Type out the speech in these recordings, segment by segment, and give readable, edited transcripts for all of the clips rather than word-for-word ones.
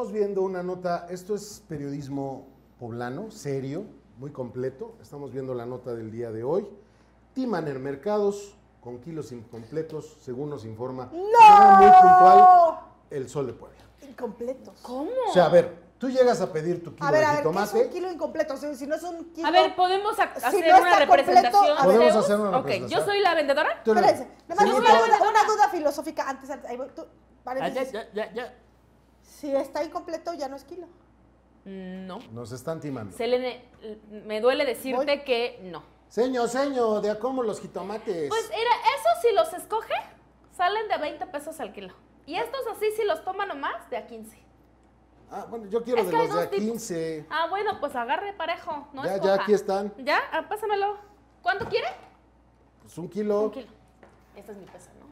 estamos viendo una nota, esto es periodismo poblano, serio, muy completo. Estamos viendo la nota del día de hoy. Timan en mercados con kilos incompletos, según nos informa de manera muy puntual El Sol de Puebla. Incompletos. ¿Cómo? O sea, a ver, tú llegas a pedir tu kilo de ¿qué jitomate. es un kilo incompleto? O sea, si no es un kilo... A ver, ¿podemos hacer no una está representación? completo, a ver. Podemos Zeus? hacer una Ok, representación. ¿yo soy la vendedora? Tú eres- Espérense, nada más Señorita, una duda filosófica antes. Ahí voy, paréntesis. Ya. Si está incompleto, ya no es kilo. No. nos están timando. Selene, me duele decirte Voy. que no. Señor, ¿de a cómo los jitomates? Pues mira, esos si los escoge, salen de 20 pesos al kilo. Y estos así, si los toma nomás, de a 15. Ah, bueno, yo quiero Es de que hay los de a dos tipos. 15. Ah, bueno, pues agarre parejo, no Ya, escoja. aquí están. ¿Ya? Ah, pásamelo. ¿Cuánto quiere? Pues un kilo. Un kilo. Esta es mi pesa, ¿no?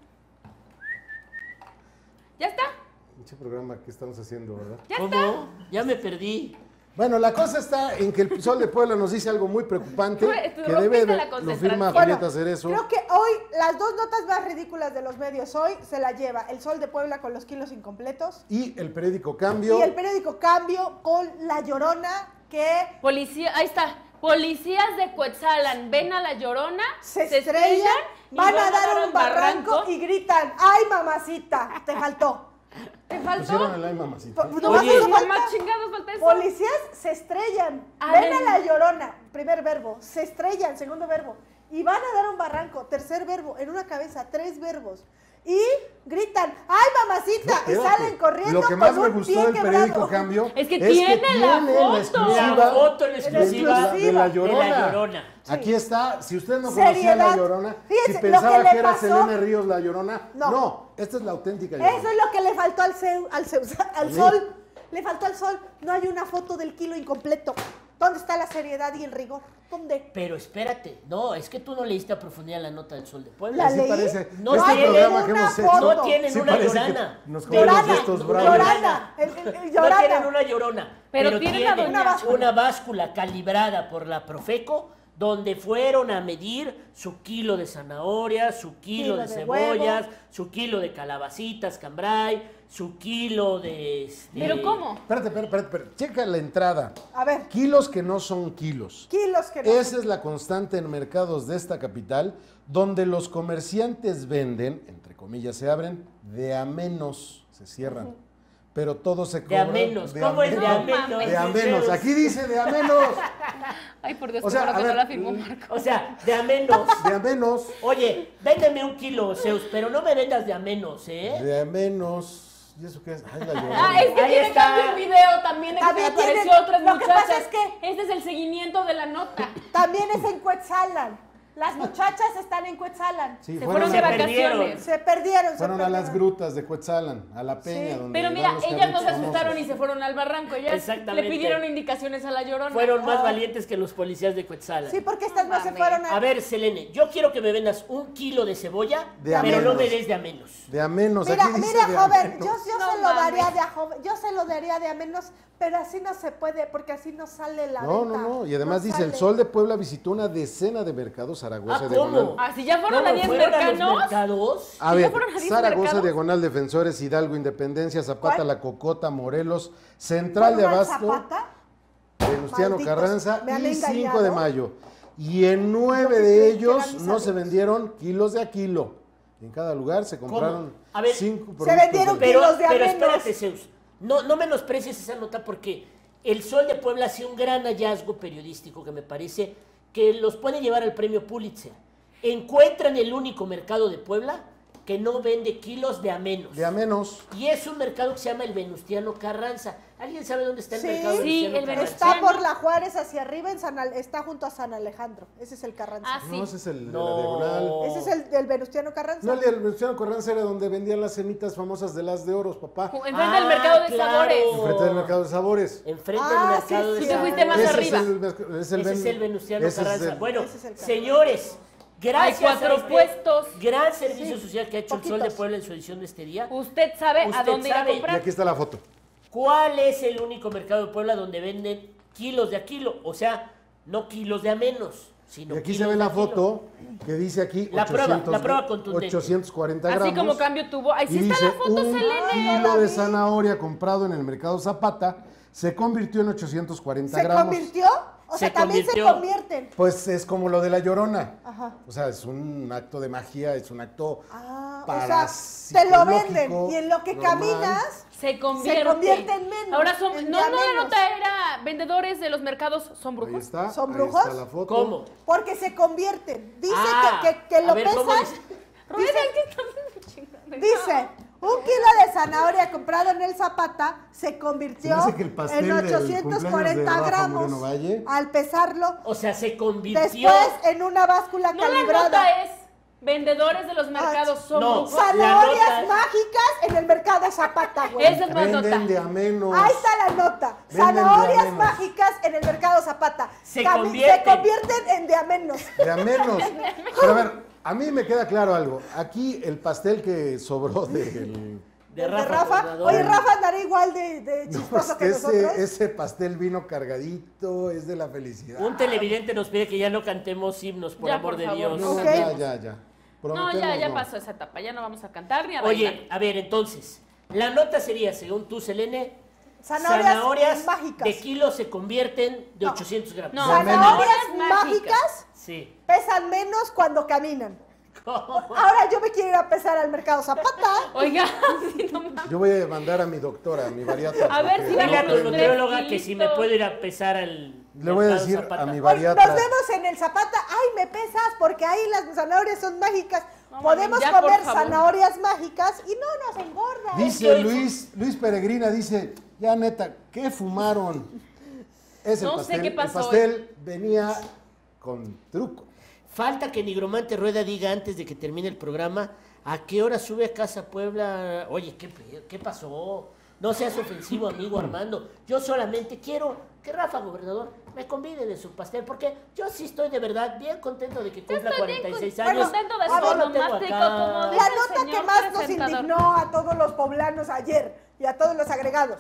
¿Ya está? Pinche programa que estamos haciendo, ¿verdad? ¿Ya está? ¿Cómo? Ya me perdí. Bueno, la cosa está en que el Sol de Puebla nos dice algo muy preocupante, Tú que rompiste debe la lo concentración. firma Bueno, Julieta Cerezo. Creo que hoy las dos notas más ridículas de los medios hoy se la lleva El Sol de Puebla con los kilos incompletos Y el periódico Cambio. y el periódico Cambio con La Llorona que Policía, ahí está. Policías de Cuetzalan ven a la Llorona, se estrellan, y van a dar un barranco y gritan, ¡ay, mamacita! Te faltó. ¿Te faltó? Pusieron el ay, mamacita. Nomás Oye. eso ¿Qué falta. más chingados falta eso? Policías se estrellan, A ven ver. a La Llorona, primer verbo, se estrellan, segundo verbo, y van a dar un barranco, tercer verbo, en una cabeza, tres verbos, y gritan, ¡ay, mamacita! Y Espérate. salen corriendo Lo que más con me un gustó pie del quebrado. periódico Cambio Es que tiene la foto. exclusiva La foto en En exclusiva de la de Llorona. La Llorona. Sí. Aquí está, si usted no conocía a Seriedad. La Llorona, Fíjese, si lo pensaba que le que era pasó- Selene Ríos La Llorona, No. no, esta es la auténtica Llorona. Eso es lo que le faltó al Sí. sol. Le faltó al sol. No hay una foto del kilo incompleto. ¿Dónde está la seriedad y el rigor? ¿Dónde? Pero espérate, no, es que tú no leíste a profundidad la nota del Sol de Puebla. La Sí leí. parece. No este tiene programa que una hemos foto. hecho. No tienen sí una parece que llorana. nos Pero comemos Llorana, estos no bravos. Llorana. No Llorana. tienen una llorona, Pero tienen a tienen doña- una báscula calibrada por la Profeco donde fueron a medir su kilo de zanahoria, su kilo de de cebollas, huevo. su kilo de calabacitas, cambray, su kilo de... ¿Pero cómo? Espérate. Checa la entrada. A ver, Kilos que no son kilos. kilos que no. Esa es la constante en mercados de esta capital, donde los comerciantes venden, entre comillas se abren, de a menos, se cierran. Pero todo se De cobra. a menos. ¿Cómo es de a menos? De a menos. Aquí dice de a menos. Ay, por Dios, O sea, qué bueno a que no ver, la firmó Marco. O sea, de a menos. De a menos. Oye, véndeme un kilo, Zeus, pero no me vendas de a menos, ¿eh? De a menos. ¿Y eso qué es? Ay, la Ah, Llorona. es que Ahí tiene está. cambio el video también, de que También me apareció tiene- otras lo que muchachas. pasa es que- Este es el seguimiento de la nota. También es en Cuetzalan. Las muchachas están en Cuetzalan. Sí, Se fueron de se vacaciones. perdieron. Se perdieron. Fueron a las grutas de Cuetzalan, a la peña. Sí. donde Pero van mira, los ellas no carritos se asustaron famosos. y se fueron al barranco. Ellas Exactamente. le pidieron indicaciones a la Llorona. Fueron más valientes que los policías de Cuetzalan. Sí, porque estas no se Mames. fueron A ver, Selene, yo quiero que me vendas un kilo de cebolla, De a pero no menos. me des de a menos. De a menos. Mira, aquí dice mira, de a joven, menos. yo No se lo daría mames. de a joven, yo se lo daría de a menos, pero así no se puede, porque así no sale la No, venta. no. Y además No dice, sale. el Sol de Puebla visitó una decena de mercados Zaragoza Ah, diagonal. ¿cómo? Ah, si ya fueron ¿Cómo a 10 fueron a los mercados. mercados? A ¿Sí ver, ya fueron a 10 Zaragoza, mercados? diagonal Defensores, Hidalgo, Independencia, Zapata, ¿Cuál? La Cocota, Morelos, Central de ¿Fueron al Abasto, Zapata? Venustiano Malditos, Carranza me han y 5 engañado. de mayo. Y en 9 Lo que de creen que ellos eran mis no se amigos. vendieron kilos de a kilo. En cada lugar se compraron A ver, 5 se productos. vendieron de- Pero, kilos de a pero menos. espérate, Zeus. No menosprecies esa nota porque el Sol de Puebla hace un gran hallazgo periodístico que me parece que los puede llevar al premio Pulitzer. Encuentran el único mercado de Puebla que no vende kilos de a menos. De a menos. Y es un mercado que se llama el Venustiano Carranza. ¿Alguien sabe dónde está el Sí, mercado sí, Venustiano el Carranza? Está Venustiano. por la Juárez hacia arriba, está junto a San Alejandro. Ese es el Carranza. Ah, sí. No, ese es el de la No. diagonal. Ese es el del Venustiano Carranza. No, el de Venustiano Carranza era donde vendían las cemitas famosas de las de oros, papá. Enfrente del mercado de claro. sabores. Enfrente del mercado de sabores. Enfrente Ah, del mercado sí, de sí. Te fuiste más Ese arriba. Es Ese es el Venustiano ese es Carranza. el- Bueno, Ese es el Carranza. señores, gracias Hay 4 a este puestos. gran servicio Sí, social que ha hecho el Sol de poquitos. Puebla en su edición de este día. Usted sabe a Usted dónde ir a sabe. Y comprar. aquí está la foto. ¿Cuál es el único mercado de Puebla donde venden kilos de a kilo? O sea, no kilos de a menos, sino Y aquí se kilos ve la de kilo. foto que dice aquí La prueba contundente. 840 Así gramos. como cambio tuvo. Ahí sí Y está dice, la foto, un Selene. kilo de zanahoria comprado en el mercado Zapata se convirtió en 840 ¿Se gramos. convirtió? O sea, Se también se convirtió. convierten. Pues es como lo de la Llorona. Ajá. O sea, es un acto de magia, es un acto O para sea, te lo venden y en lo que normal. caminas Se convierte en menos. Ahora son. en No, día no, la menos. nota era vendedores de los mercados son Ahí brujos. está. ¿Son ahí brujos? está la foto. ¿Cómo? Porque se convierten. Dice Ah, que a lo ver, ¿cómo pesas. Rubén, ¿qué estás chingando? Dice, un kilo de zanahoria comprado en el Zapata se convirtió Se me hace que el pastel en del cumpleaños de 840 Rafa gramos Moreno Valle. al pesarlo. O sea, se convirtió. Después en una báscula No, la calibrada. nota es vendedores de los mercados son no. brujos. Zanahorias La nota- mágicas en el mercado Zapata, güey. Esa es más Venden nota. de a menos. Ahí está la nota. Venden de a Zanahorias menos. mágicas en el mercado Zapata. Se Se convierten. convierten en de a menos. De a menos. Pero a ver, a mí me queda claro algo. Aquí el pastel que sobró del... De El Rafa. Gobernador. Oye, Rafa andará igual de No, chistoso es que que nosotros. ese pastel vino cargadito, es de la felicidad. Un televidente nos pide que ya no cantemos himnos, por Ya, amor por de favor. Dios. No, Ok. ya. No, Prometemos, ya no. pasó esa etapa. Ya no vamos a cantar ni a bailar. Oye, a ver, entonces, la nota sería, según tú, Selene, Zanahorias mágicas. de kilo se convierten de No. 800 gramos. No. Zanahorias Zanahorias mágicas Sí. pesan menos cuando caminan. ¿Cómo? Ahora yo me quiero ir a pesar al mercado Zapata. Oiga, sí, no mames. Yo voy a mandar a mi doctora, a mi bariatra. A ver porque si no Dile a tu Tres tengo- nutrióloga que si me kilitos. puedo ir a pesar al. Le voy a mercado decir Zapata. a mi Hoy bariatra. nos vemos en el Zapata. Ay, me pesas porque ahí las zanahorias son mágicas. No, Podemos mami, ya, comer por favor. zanahorias mágicas y no nos engorda. Dice Luis Peregrina, dice, ya neta, ¿qué fumaron? Es el No sé pastel. qué pasó El pastel venía con truco. Falta que Nigromante Rueda diga antes de que termine el programa a qué hora sube a Casa Puebla. Oye, ¿qué pasó? No seas ofensivo, amigo Armando. Yo solamente quiero que Rafa, gobernador, me convide de su pastel, porque yo sí estoy de verdad bien contento de que cumpla Estoy bien 46 con- años. contento de a su ver, lo tengo onomástico, acá. como La dice el nota que señor más nos presentador. indignó a todos los poblanos ayer y a todos los agregados.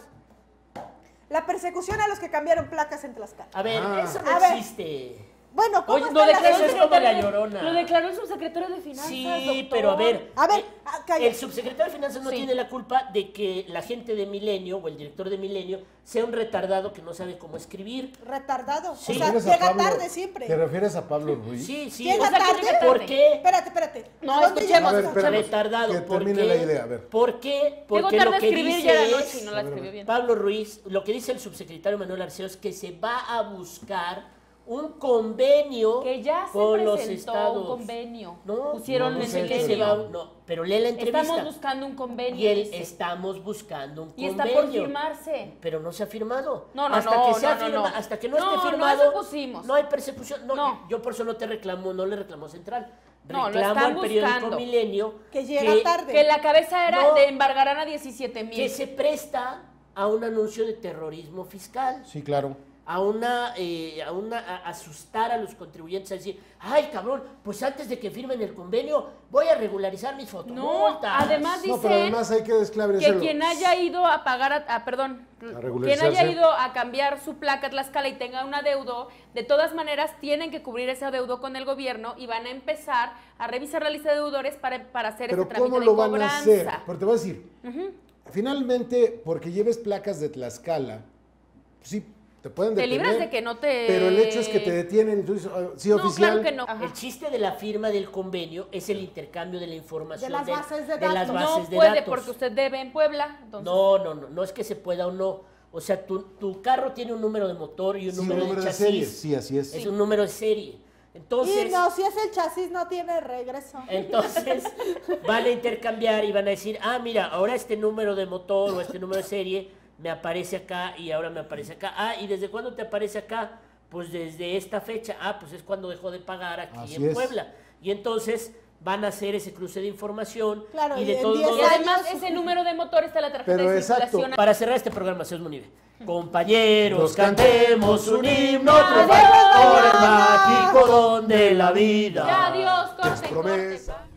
La persecución a los que cambiaron placas en Tlaxcala. A ver, Ah. eso A no ver. existe. Bueno, ¿cómo Oye, está no, la declaró gente? eso es como la Llorona. Lo declaró el subsecretario de Finanzas, Sí, doctor. pero a ver, A ver, calla. el subsecretario de Finanzas no Sí. tiene la culpa de que la gente de Milenio o el director de Milenio sea un retardado que no sabe cómo escribir. Retardado. Sí. O sea, ¿Te refieres a llega Pablo- tarde siempre. ¿Te refieres a Pablo Ruiz? Sí, sí. Llega o sea, tarde. llega ¿Por tarde. qué? Espérate. No, ¿A dónde escuchemos, A ver, llegas? espérame. Retardado. Que ¿Por termine qué? la idea, a ver. ¿Por qué? Llegó Porque tarde lo a que escribir dice ya la es, noche y no la escribió bien. Pablo Ruiz, lo que dice el subsecretario Manuel Arceo es que se va a buscar un convenio Que ya se con los presentó estados. un convenio. No, Pusieron no en sé el qué se Milenio. va, no, pero lee la entrevista. Estamos buscando un convenio. Y él dice. estamos buscando un Y convenio. está por firmarse. Pero no se ha firmado. No, no, hasta no, que sea no, no, firma- no. hasta que no, No, esté no, firmado. eso pusimos. No hay persecución. No, No. yo por eso no te reclamo, no le reclamo Central. No, lo Reclamo están al periódico buscando. Milenio Que llega tarde. Que la cabeza era No. de embargarán a 17,000. que se presta a un anuncio de terrorismo fiscal. Sí, claro. A asustar a los contribuyentes, a decir, ay cabrón, pues antes de que firmen el convenio voy a regularizar mis No, fotomultas. además No, pero dicen además hay que que esclarecerlo. quien haya ido a pagar, quien regularizarse. haya ido a cambiar su placa a Tlaxcala y tenga un adeudo, de todas maneras tienen que cubrir ese adeudo con el gobierno y van a empezar a revisar la lista de deudores para hacer Pero ese trámite ¿cómo de lo van cobranza. a hacer? Porque te voy a decir, finalmente, porque lleves placas de Tlaxcala, sí, te pueden Te detener. libras de que no te... Pero el hecho es que te detienen, entonces, sí, No, oficial. claro que no. Ajá. El chiste de la firma del convenio es el intercambio de la información De las bases de las datos. bases No de puede datos. porque usted debe en Puebla. Entonces, No es que se pueda o no. O sea, tu carro tiene un número de motor y un Sí, número, de chasis. serie. Sí, así es. Es un número de serie. Entonces, Y no, si es el chasis no tiene regreso. entonces van a intercambiar y van a decir, ah, mira, ahora este número de motor o este número de serie me aparece acá y ahora me aparece acá. Ah, ¿y desde cuándo te aparece acá? Pues desde esta fecha. Ah, pues es cuando dejó de pagar aquí Así en es. Puebla. Y entonces van a hacer ese cruce de información. Claro, y y de en todos 10 modos, y además ese número de motor está en la tarjeta Pero de exacto. circulación. para cerrar este programa, señor Munive. Compañeros, Nos cantemos un himno Adiós. triunfal por el mágico don de la vida. Ya, adiós, Es corten, promesa. corten.